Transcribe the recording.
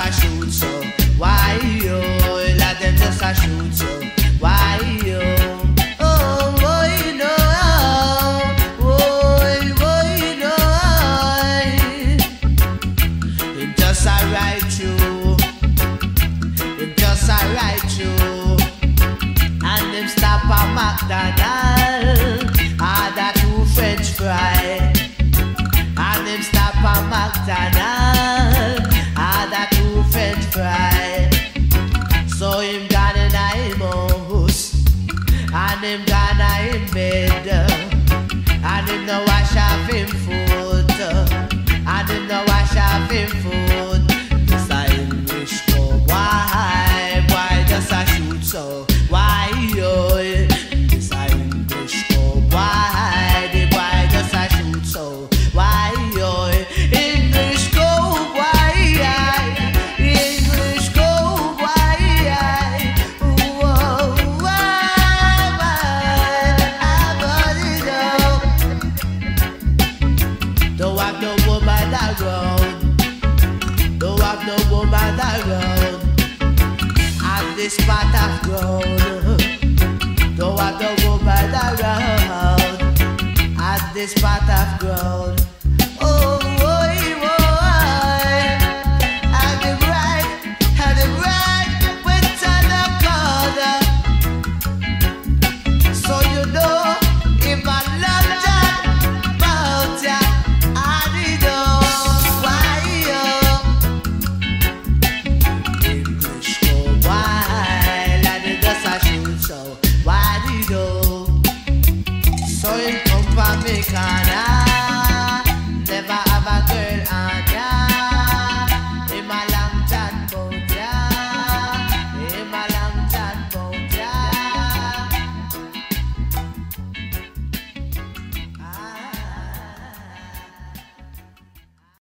a shoot so. Why yo? Let them just a shoot so. Why yo? Oh, boy, no. Him just a write you. Him just a write you. And him stop a McDonald's. Order 2 French fry. And him stop a McDonald's. Order 2 French fry. So him gone in a him house. And him gone a him bed. And him no wash off him foot. And him no wash off him foot. This a English cowboy. Boy just a shoot so. Why yo? This a English cowboy. The boy just a shoot so. Why yo? English cowboy. English cowboy. Whoa, don't have no woman around. Don't have no woman around. And this part of ground. Don't have no woman around. And this part of ground.